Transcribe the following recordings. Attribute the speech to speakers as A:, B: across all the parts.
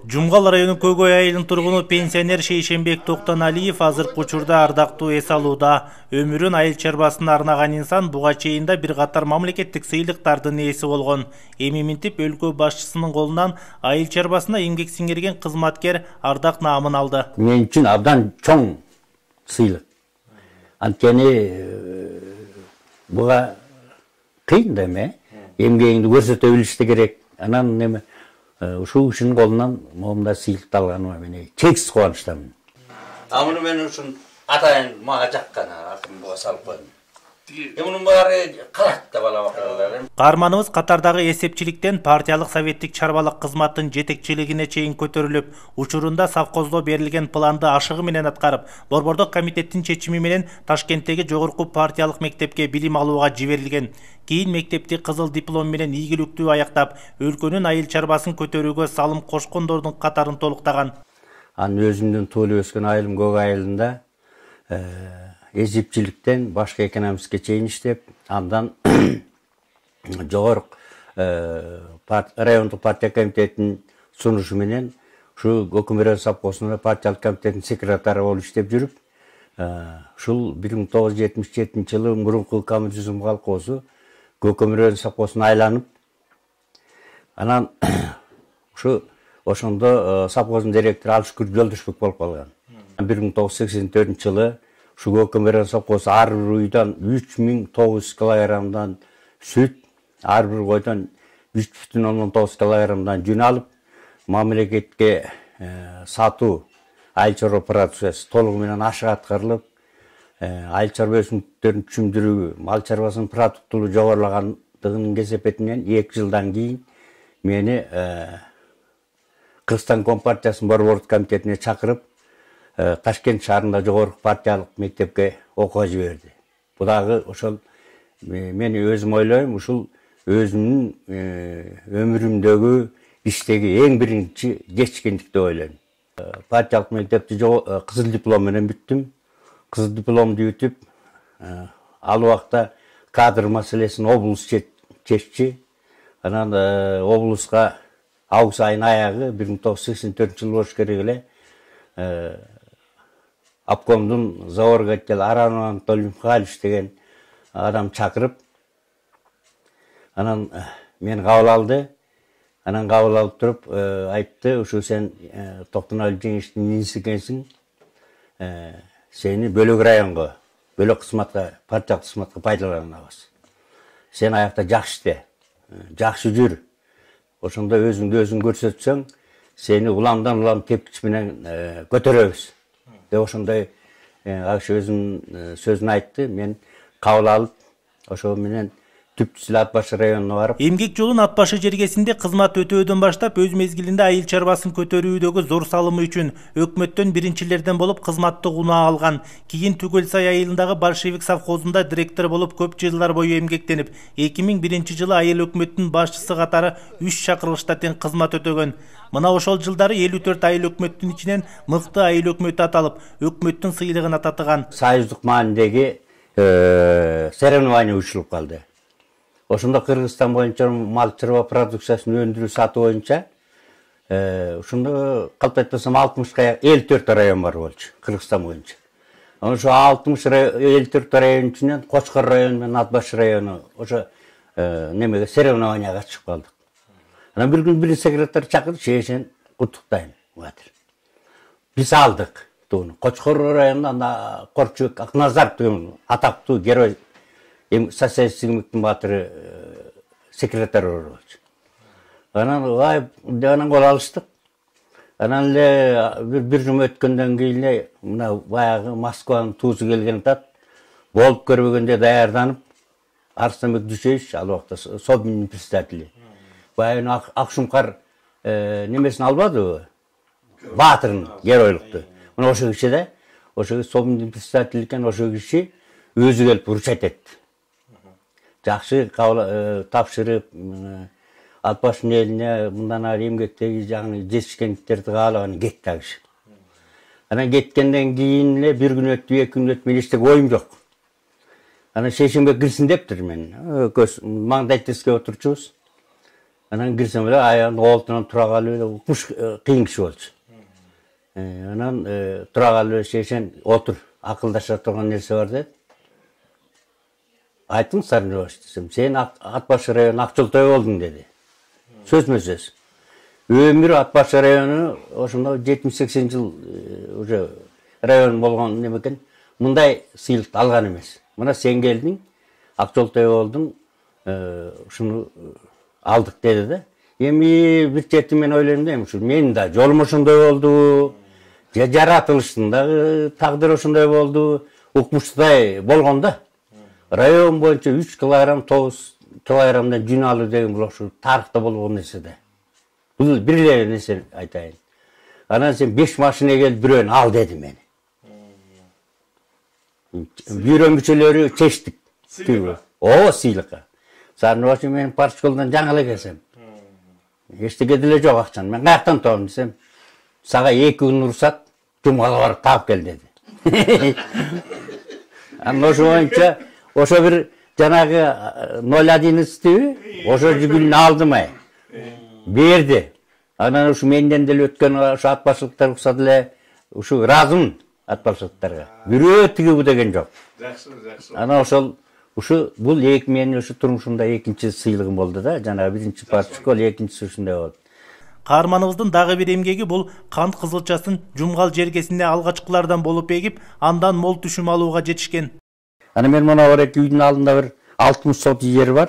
A: Жумгал району Көкөй айылынын тургуну пенсионер Шейшенбек Токтоналиев азыркы учурда ардактуу эс алууда. Өмүрүн айыл чарбасына арнаган инсан буга чейин да бир катар мамлекеттик сыйлыктардын ээси болгон. Эми минтип өлкө башчысынын колунан айыл чарбасына эмгек сиңирген кызматкер ардак наамын алды.
B: Мен үчүн абдан чоң сыйлык. Анткени буга кыйын да эме. Эмгегиңди көрсөтө билишти керек. Анан неме ушул кишинин колунан момундай сыйлыкты алганыма мен чексиз кубанычтамын. Муну мен ушун атайын мага жаккан акырын буга салып койдум. Мунун баары калат да бала бакалар.
A: Каарманыбыз катардагы эсепчиликтен партиялык советтик чарбалык кызматтын жетекчилигине чейин көтөрүлүп, учурунда совхоздо берилген планды ашыгы менен аткарып, Борбордук комитеттин чечими менен Ташкенттеги жогорку партиялык мектепке билим алууга жиберилген. Кийин мектепти кызыл диплом менен ийгиликтүү аяктап, өлкөнүн айыл чарбасын көтөрүүгө салым кошкондордун катарын толуктаган.
B: Анын өзүмдүн туулуп өскөн айылым Көкөй айылында эсепчиликтен башка экономистке чейин иштеп, андан жогорку райондук партия комитетинин сунушу менен ушу Көкөмөрөн совхозунда партиялык комитеттин секретары болуп иштеп жүрүп, ушул 1977 жылы мурунку коммунизм колхозу Көкөмөрөн совхозуна айланып, анан ушу ошондо совхоздун директору Алышкүл Жолдошбек болуп калган. 1984 жылы ушу Көкөмөрөн совхозу ар бир үйдөн 3900 килограммдан сүт, ар бир койдон 3,9 килограммдан жүн алып, мамлекетке сатуу айыл чарба продукциясы толугу менен ашык аткарылып, айыл чарба өсүмдүктөрүн түшүндүрүү, мал чарбасынын продуктуулугу жогорулагандыгынын кесепетинен 2 жылдан кийин мени Кыргызстан Компартиясынын Борбордук комитетине чакырып, Ташкент шаарында жогорку партиялык мектепке окууга жиберди. Бул дагы ошол мен өзүм ойлойм, ушул өзүмдүн өмүрүмдөгү иштеги эң биринчи жетишкендик деп ойлойм. Партиялык мектепти кызыл диплом менен бүттүм. Кызыл дипломду бүтүп, ал убакта кадр маселесин облус чечти. Анан облуска август айынын аягы 1984 жылы болуш керек эле. Обкомдун заорготел Аран Анатолий Михайлович деген адам чакырып, анан мен кабыл алды. Анан кабыл алып туруп айтты, ушу сен Токтонали жеңиштин иниси экенсиң, сени бөлөк районго, бөлөк кызматка, партиялык кызматка пайдаланабыз. Сен аякта жакшы иште, жакшы жүр. Ошондо өзүңдү өзүң көрсөтсөң, сени уламдан улам тепкич менен көтөрөбүз. Деп ошондой акшы өзүнүн сөзүн айтты. Мен кабыл алып, ошол менен Түптүсүл ат башы районуна барып,
A: эмгек жолун ат башы жергесинде кызмат өтөөдөн баштап, өз мезгилинде айыл чарбасын көтөрүүдөгү зор салымы үчүн өкмөттөн биринчилерден болуп кызматты унаа алган. Кийин Түгөл Сай айылындагы большевик совхозунда директор болуп көп жылдар бою эмгектенип, 2001 жылы айыл өкмөттүн башчысы катары 3 чакырылышта тең кызмат өтөгөн. Мына ошол жылдары 54 айыл өкмөттүн ичинен мыкты айыл өкмөтү аталып, өкмөттүн сыйлыгын ататыган.
B: Союздук маанидеги соревнование учулуп калды. Ошондо Кыргызстан боюнча мал чарба продукциясын өндүрүү сатуу боюнча ошондо калп айтпасам 60ка 54 район бар болчу Кыргызстан боюнча. Ошо 54 район ичинен Кочкор району менен Ат башы району ошо немеге соревнованияга чыгып калдык. Анан бир күн бир секретарь чакырып, "Шешен куттуктайм" деп. Биз алдык тууну. Кочкор районунда Корчубек Акназаров деген атактуу герой социалистик эмгектин баатыры секретарь болчу. Анан кол алыштык. Анан эле бир жума өткөндөн кийин эле мына баягы Москванын туузу келген атат. Болуп көрбөгөндө даярданып, Арыстанбек Дүйшевич ал убакта Собинин председатели. Баягы Акшумкар немесин албадыбы? Баатырын, геройлукту. Мына ошо киши да, ошо Собинин председатели экен, ошо киши өзү келип уручат этти. Жакшы тапшырып, Ат башынын элине мындан ары эмгектеги жаңы жетишкендиктерди каалаган кетти киши. Анан кеткенден кийин эле бир күн өттү, 2 күн өттү, мен эчтеке оюм жок. Анан Шейшенбек кирсин дептир мен. Көз маңдай теске отурчубуз. Анан кирсем эле аягында колтунан тура калып эле укмуш кыйын киши болчу. Анан тура калып эле шешен отур, акылдаша турган нерсе бар деп. Айттым Сарныбаш десем, сен Ат баш району Акчолтой болдуң деди. Сөзмө сөз. Өмүр Ат баш району ошондо 70-80 жыл уже район болгон неме экен. Мындай сыйлыкты алган эмес. Мына сен келдиң, Акчолтой болдуң, ушуну алдык деди да. Эми бир чети мен ойлойм да, ушу менин да жолум ошондой болду. Жаратылыштын дагы тагдыры ошондой болду. Укмуштудай болгон да. Район боюнча 3 килограмм 9 килограммдан жүн алуу деген бул ошо тарыхта болгон нерсе да. Бул бир эле нерсе айтайын. Анан сен 5 машина келип бирөөнү ал деди мени. Бюро мүчөлөрү чечтик. Ооба, сыйлыкка. Сарныбаш менин партшколдон жаңы эле келсем. Эчтеке деле жок акчаны. Мен каяктан табам десем, сага 2 күн уруксат, жумгага барып таап кел деди. Анан ошо боюнча ошо бир жанагы 011-ти ошо жүгүнү алдым ай. Берди. Анан ушу менден деле өткөн ошо ат башчылыктар уруксат эле ушу ыраазымын ат башчылыктарга. Бирөө тигиби деген жок.
C: Жакшы, жакшы.
B: Анан ошол ушу бул менин ушу турмушумда экинчи сыйлыгым болду да. Жанагы биринчи партшкол, экинчиси ушундай болду.
A: Каарманыбыздын дагы бир эмгеги бул кант кызылчасын Жумгал жергесинде алгачкылардан болуп эгип, андан мол түшүм алууга жетишкен.
B: Аны мен мына бар үйдүн алдында бир 60 сот жер бар.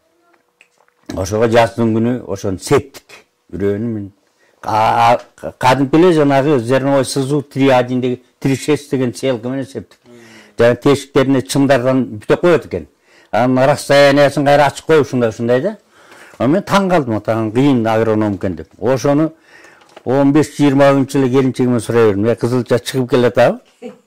B: Ошого жаздын күнү ошону септик. Бирөөнү мен кадимки эле жанагы зерновой сызуу 3.1 деген 3.6 деген селка менен септик. Жана тешиктерине чымдардан бүтөп коет экен. Анын расстояниясын кайра ачып коюп ушундай да. Мен таң калдым, атаган кыйын агроном экен деп. Ошону 15-20 жылы келинчегиме сурай бердим. Кызылча чыгып келатабы?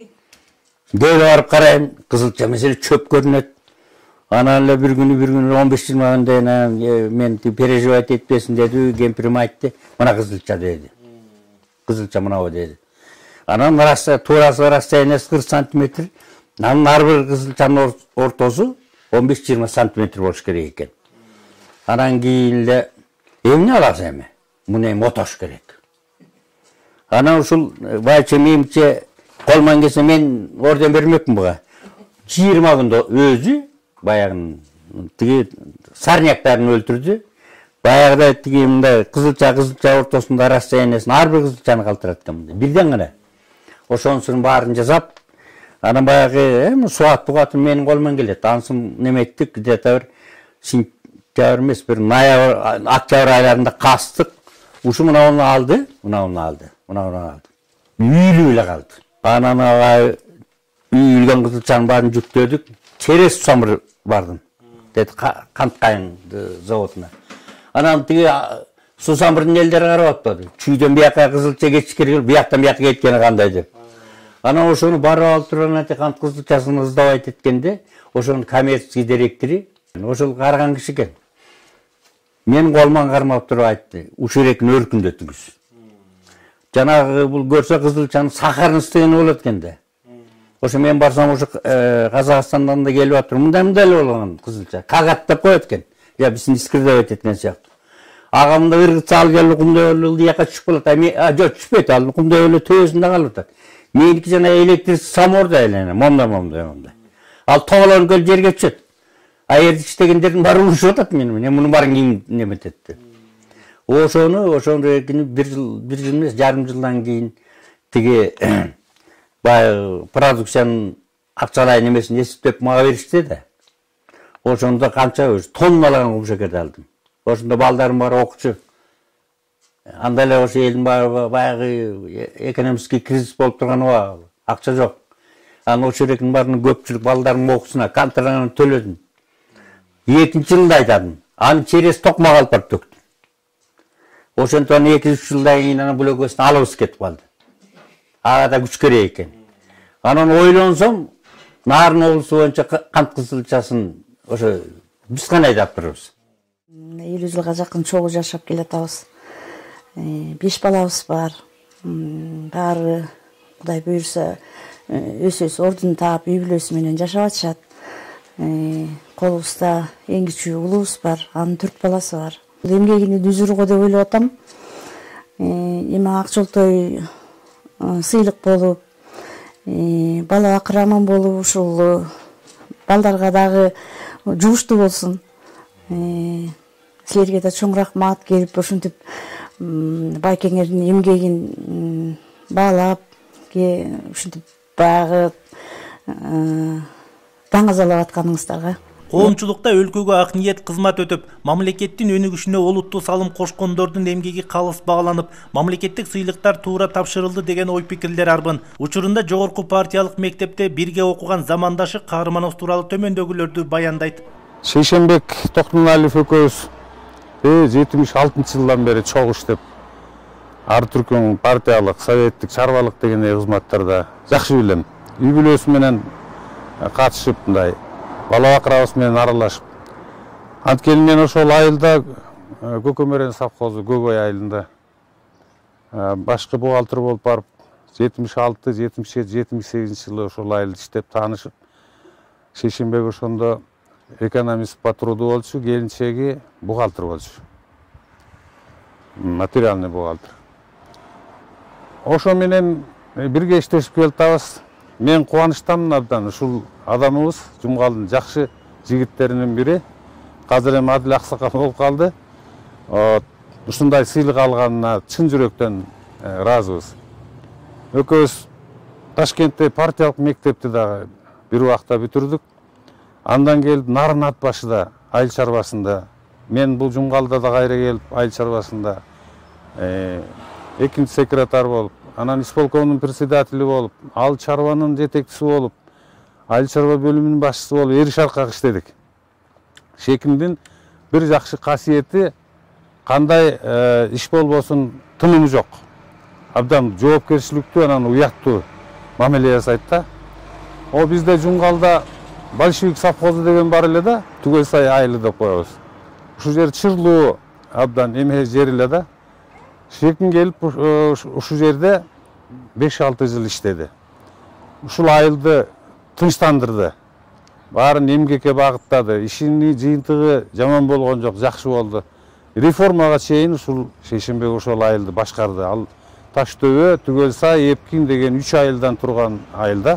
B: Дөй барып карайм, кызылча меселе чөп көрүнөт. Анан эле бир күнү 15-20 күндөн мен переживать этпесин деди, кемпирим айтты. Мына кызылча деди. Кызылча мынабы деди. Анан туурасы расстояниясы 40 сантиметр. Анын ар бир кызылчанын ортосу 15-20 сантиметр болуш керек экен. Анан кийин эле эмне аласыз эми? Муну эми отош керек. Анан ушул байча менимче колман келсе мен орден бермекмин буга. 20 күндө өзү баягы тиги сарняктарын өлтүрдү. Баягыда тиги мындай кызылча ортосунда расстояниясын ар бир кызылчаны калтырат экен. Бирден гана. Ошонусун баарын жасап, анан баягы суат бугатын менин колуман келет. Ансын неметтик, где-то бир сентябрь эмес, бир ноябрь, октябрь айларында кастык. Ушу мынауну алды. Үйлүү эле калды. Анан үйлгөн кызылчанын баарын жүктөдүк. Через Сусамыр бардым. Деди кант кайын заводуна. Анан тиги Сусамырдын элдери карап атпады. Чүйдөн бияка кызылча кечкири, бияктан бияка кеткени кандай деп. Анан ошону барып алып турган кант кызылчасын ыздабайт эткенде, ошонун коммерческий директору ошол караган киши экен. Мен колман кармап туруп айтты. Ушерекин өркүндөтүңүз. Жанагы бул көрсө кызылчанын сахарын истегени болот экен да. Ошо мен барсам ошо Казакстандан да келип атыр. Мындай эле болгон кызылча. Кагат деп коет экен. Я биздин искирдеп эткен сыяктуу. Агамда ыргытса ал келип кумдай эле дияка түшүп калат. Жок түшпөйт, ал кумдай эле төбөсүндө калып атат. Меники жана электр саморда эле, монда. Ал тоголон көл жерге түшөт. Жерде иштегендердин баары урушуп атат мени. Мунун баарын кийин неметет. Ошону бир жыл эмес, жарым жылдан кийин тиги баягы продукциянын акчалай немесин эсептеп мага беришти да. Ошондо канча тонналаган кумшекерди алдым. Ошондо балдарым бар окуучу. Анда эле ошо элдин баягы экономический кризис болуп турган акча жок. Анан ошо жердин баарын көпчүлүк балдарымдын окуусуна контрагын төлөдүм. 2 жылда айтадым. Аны через токмак алып барып төктүм. Ошондон 2-3 жылдан кийин анан бул экөөсүн алыбыз кетип калды. Ага да күч керек экен. Анан ойлонсом, Нарын облусу боюнча кант кызылчасын ошо биз гана айдап турабыз.
D: 50 жылга жакын чогуу жашап келатабыз. 5 балабыз бар. Баары Кудай буйрса өсөс ордун таап үй бүлөсү менен жашап атышат. Колубузда эң кичүү улуубуз бар, анын 4 баласы бар. Эмгегини түзүргө деп ойлоп атам. Эми ак жолтой сыйлык болуп, бала акыраман болуп, ушул балдарга дагы жугуштуу болсун. Силерге да чоң рахмат, келип ушинтип байкеңердин эмгегин баалап, ушинтип баягы таңазалап атканыңыздарга.
A: Коомчулукта өлкөгө ак ниет кызмат өтүп, мамлекеттин өнүгүшүнө олуттуу салым кошкондордун эмгеги калыс багланып, мамлекеттик сыйлыктар туура тапшырылды деген ой пикирлер арбын. Учурунда жогорку партиялык мектепте бирге окуган замандашы Каарманов тууралуу төмөндөгүлөрдү баяндайт.
C: Шейшенбек Токтоналиев экөөбүз 76-жылдан бери чогуу иштеп, ар түркүн партиялык, советтик, чарбалык деген кызматтарда жакшы билем. Үй бүлөсү менен катышып, мындай бала акырабыз менен аралашып. Анткени мен ошол айылда Көкөмөрөн совхозу Көкөй айылында башкы бухгалтер болуп барып, 76, 77, 78 жылы ошол айылда иштеп таанышып, Шейшенбек ошондо экономист по труду болчу, келинчеги бухгалтер болчу. Материальный бухгалтер. Ошо менен бирге иштешип келатабыз. Мен кубанычтамын абдан. Ушул адамыбыз Жумгалдын жакшы жигиттеринин бири. Азыр эми Адил Аксакал болуп калды. Ушундай сыйлык алганына чын жүрөктөн ыраазыбыз. Экөөбүз Ташкентте партиялык мектепти дагы бир убакта бүтүрдүк. Андан келип Нарын ат башыда айыл чарбасында, мен бул Жумгалда да кайра келип айыл чарбасында экинчи секретарь болуп, анан исполкомдун председатели болуп, ал чарбанын жетекчиси болуп, айыл чарба бөлүмүнүн башчысы болуп, эри шаркак иштедик. Шекимдин бир жакшы касиети, кандай иш болбосун тынымы жок. Абдан жоопкерчиликтүү, анан уяттуу мамиле жасайт да. О бизде Жумгалда Большевик совхозу деген бар эле да, Түгөлсай айылы деп коебуз. Ушул жер чырлуу, абдан эме жер эле да. Шеким келип ушул жерде 5-6 жыл иштеди. Ушул айылды тынчтандырды. Баарын эмгекке багыттады. Ишинин жыйынтыгы жаман болгон жок, жакшы болду. Реформага чейин ушул Шейшенбек ошол айылды башкарды. Ал Таштөбө, Түгөлсай, Эпкин деген 3 айылдан турган айылда.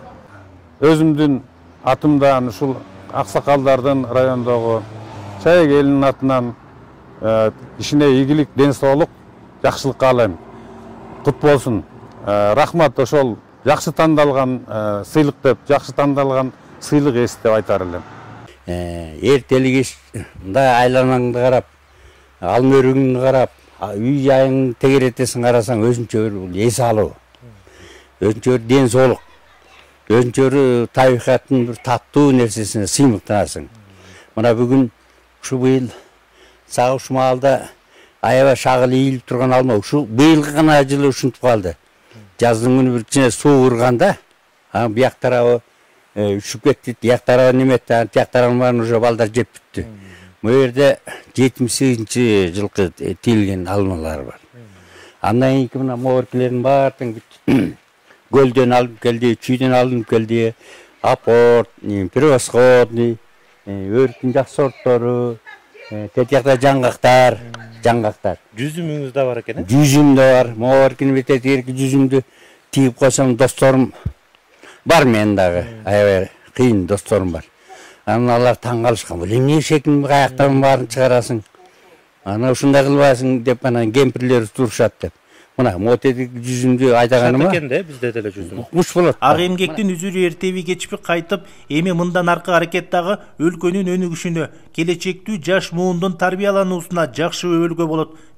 C: Өзүмдүн атымдан ушул аксакалдардын райондогу Чайек элинин атынан ишине ийгилик, ден соолук, жакшылык каалайм. Кут болсун. Рахмат, ошол жакшы тандалган сыйлык деп, жакшы тандалган сыйлык эс деп айтар элем.
B: Эртелик мындай айланаңды карап, алма өрүгүңдү карап, үй жайыңды тегеретесиң карасаң, өзүнчө бир эс алуу. Өзүнчө бир ден соолук. Өзүнчө бир табигаттын бир таттуу нерсесине сыймыктанасың. Мына бүгүн ушу быйыл сагы ушул маалда аябай шагыл ийилип турган алма, ушул быйылкы гана жылы ушинтип калды. Жаздын күнү бир кичине суу урганда, бияк тарабы үшүп кетти, тияк тарабы неметти, тияк тарабын уже балдар жеп бүттү. Бу жерде 78 жылкы тиилген алмалар бар. Андан кийинки мына мооркилердин баардыгын бүт Гөлдөн алып келди, чүйдөн алып келди, апорт, превосходный, өрүктүн жакшы сорттору, тетиякта жаңгактар.
A: Жүзүмүңүз да бар экен,
B: Жүзүм да бар. Мооркини бететирки жүзүмдү тигип койсом, досторум бар мен дагы. Аябай кыйын досторум бар. Анан алар таң калышкан. Бул эмне шекин каяктан баарын чыгарасың? Ана ушундай кылбайсың деп анан кемпирлер турушат деп. Мына мотедик жүзүмдү айдаганыма.
A: Экен да, бизде деле жүзүм.
B: Укмуш болот.
A: Ак эмгектин үзүрү эртеби кечпи кайтып, эми мындан аркы аракеттагы өлкөнүн өнүгүшүнө, келечектүү жаш муундун тарбиялануусуна жакшы өбөлгө болот.